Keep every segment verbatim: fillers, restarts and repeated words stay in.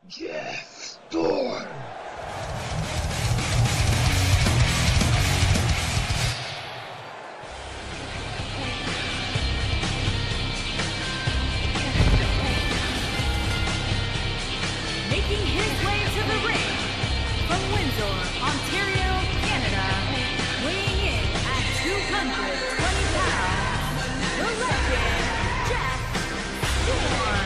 Jeff Storm. Making his way to the ring from Windsor, Ontario, Canada, weighing in at two hundred twenty pounds, the legend, Jeff Storm.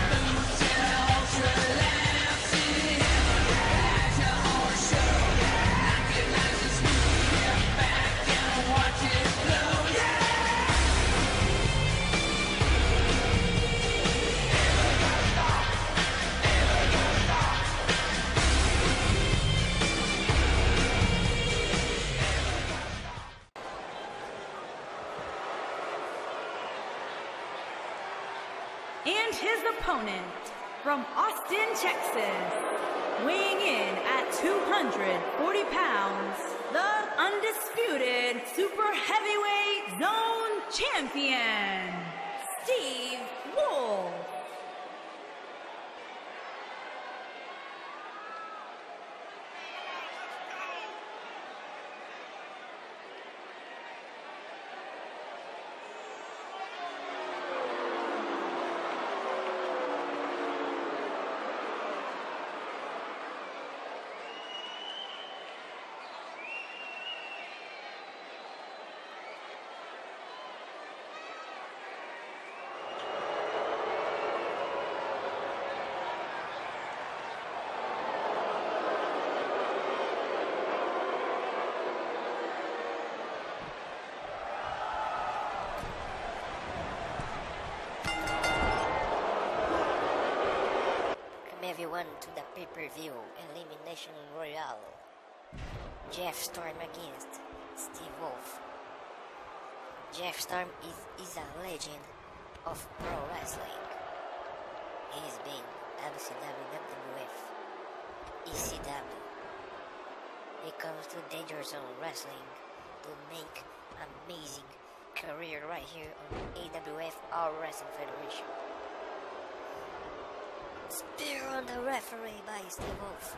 And his opponent from Austin, Texas, weighing in at two hundred forty pounds, the undisputed super heavyweight zone champion, Steve Wolf. Everyone to the pay-per-view Elimination Royale. Jeff Storm against Steve Wolf. Jeff Storm is, is a legend of pro wrestling. He's been W C W, W W F, E C W. He comes to Danger Zone Wrestling to make amazing career right here on A W F, All Wrestling Federation. Spear on the referee by Steve Wolf.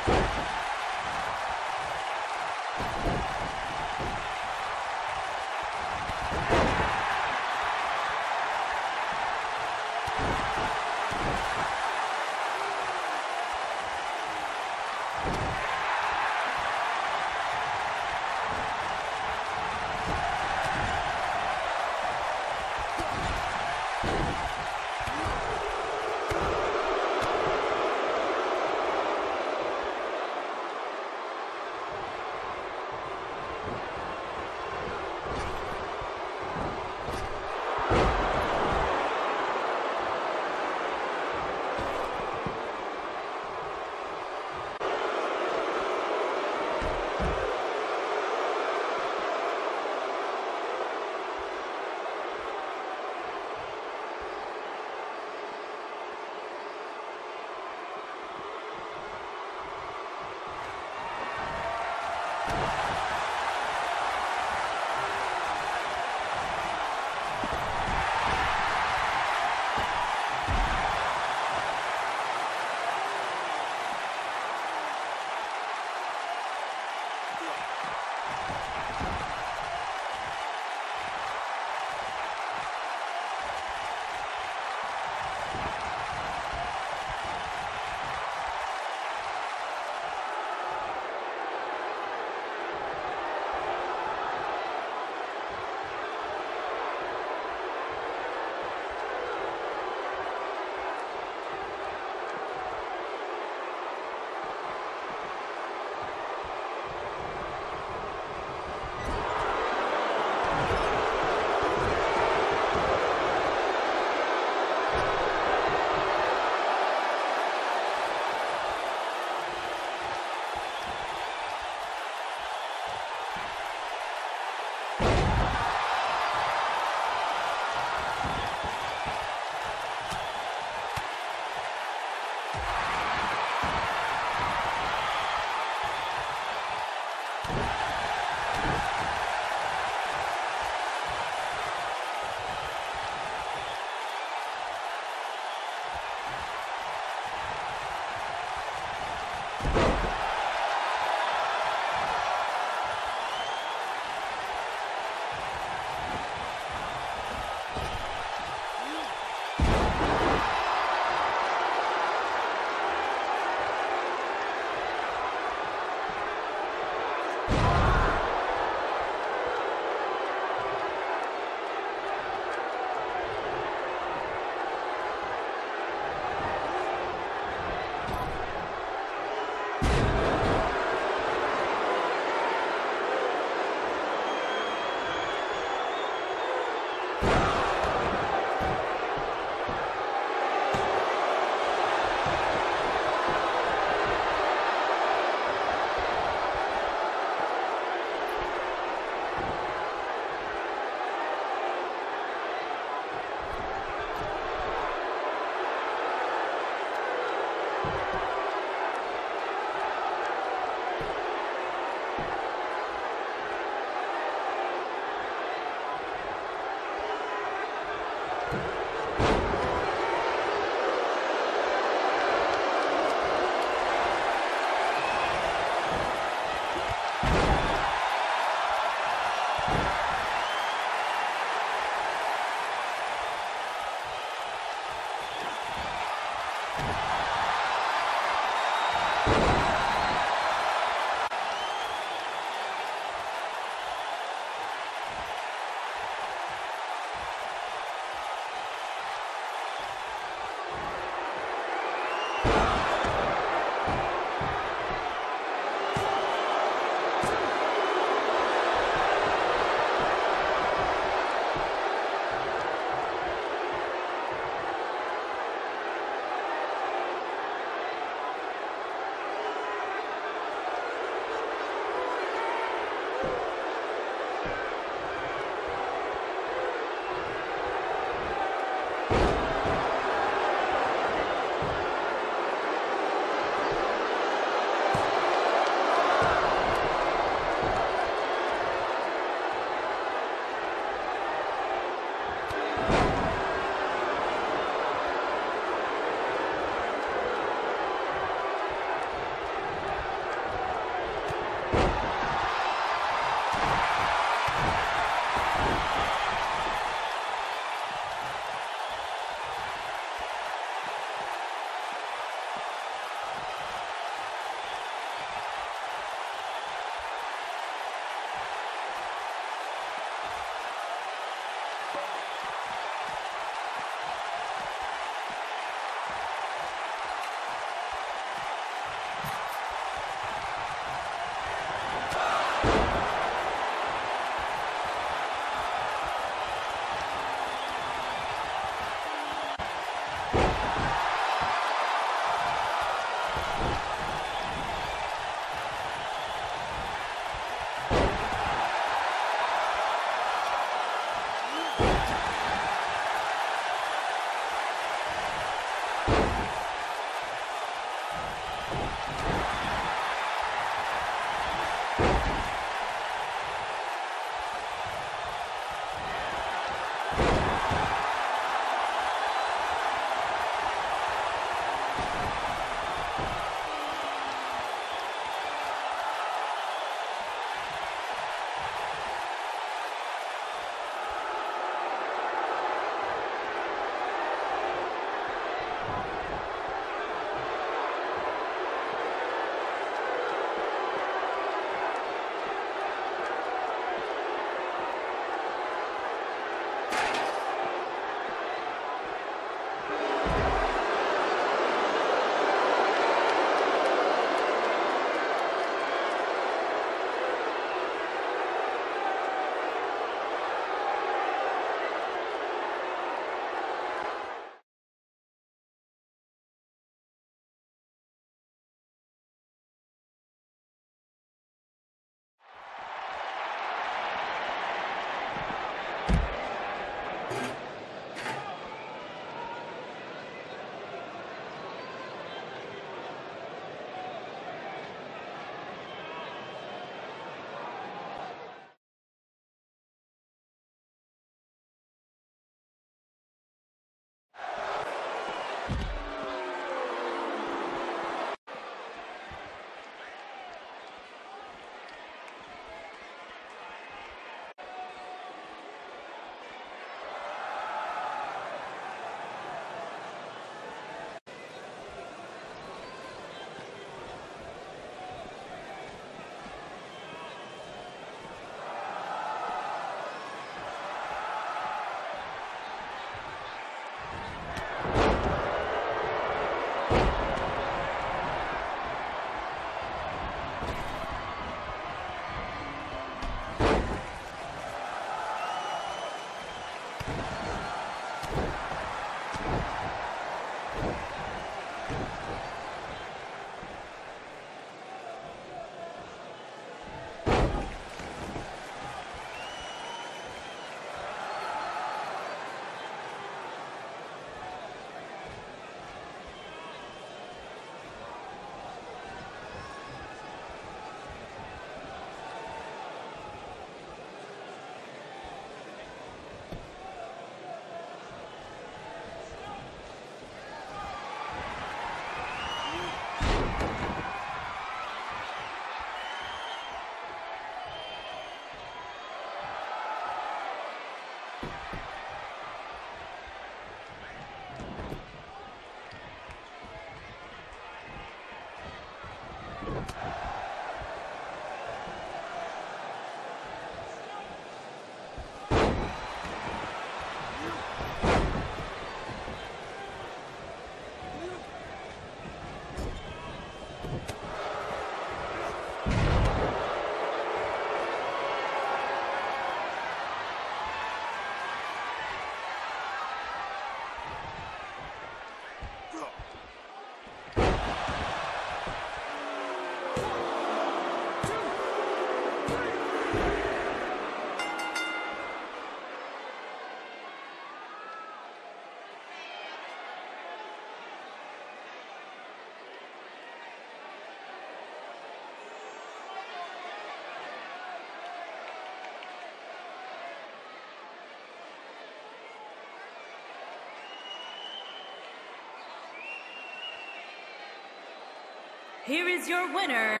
Here is your winner.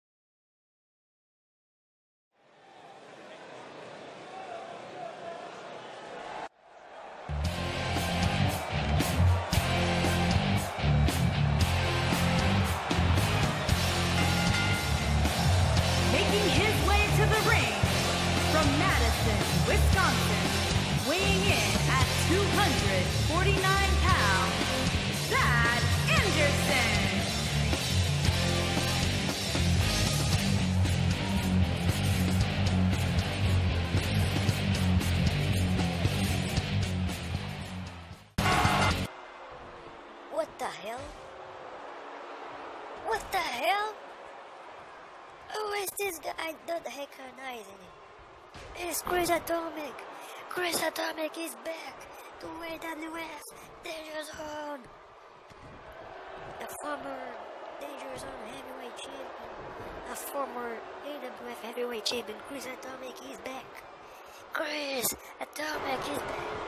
Making his way to the ring from Madison, Wisconsin, weighing in at two hundred forty-nine pounds, Thad Anderson. What the hell? What the hell? Who is this guy? I don't recognize him. It's Chris Atomic. Chris Atomic is back to A W S Danger Zone. The former Danger Zone heavyweight champion, a former A W F heavyweight champion, Chris Atomic is back. Chris Atomic is back.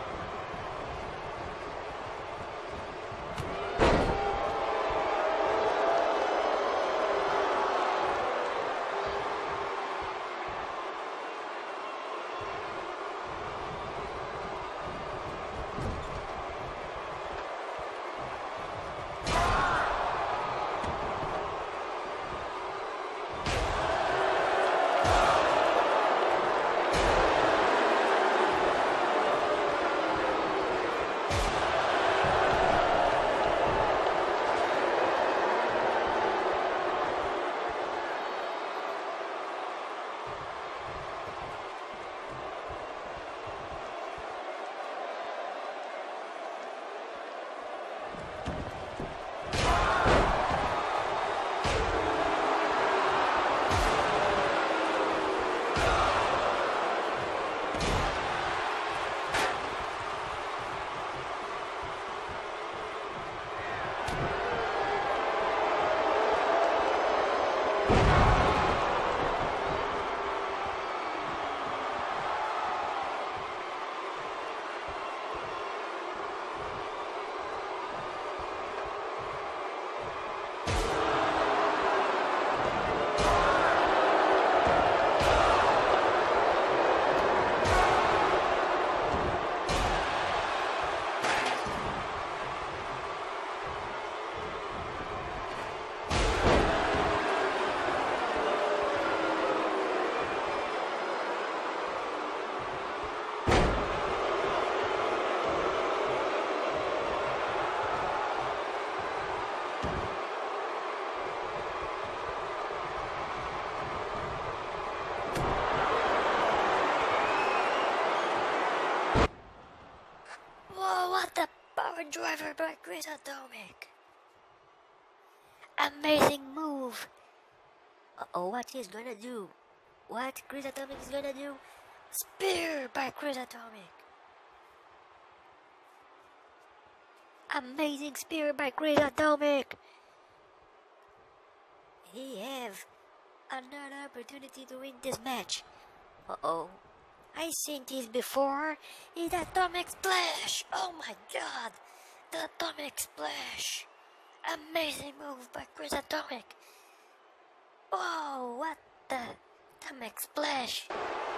Driver by Chris Atomic. Amazing move. Uh-oh, what he's gonna do? What Chris Atomic is gonna do? Spear by Chris Atomic. Amazing spear by Chris Atomic. He have another opportunity to win this match. Uh-oh. I seen this before. It's Atomic Splash. Oh my god. The Atomic Splash. Amazing move by Chris Atomic. Whoa, what the Atomic Splash.